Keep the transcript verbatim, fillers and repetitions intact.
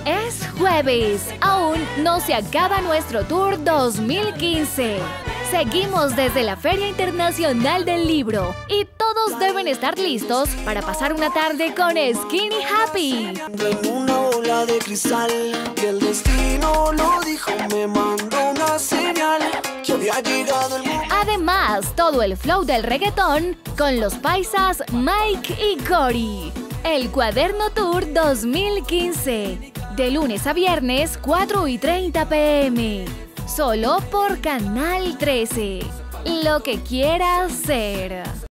Es jueves, aún no se acaba nuestro tour dos mil quince. Seguimos desde la Feria Internacional del Libro y todos deben estar listos para pasar una tarde con Skinny Happy. En una bola de cristal, que el destino lo dijo, me mandó una señal que había llegado el momento. Además, todo el flow del reggaetón con los paisas Mike y Cory. El Cuaderno Tour dos mil quince. De lunes a viernes, cuatro y treinta p m Solo por Canal trece. Lo que quieras ser.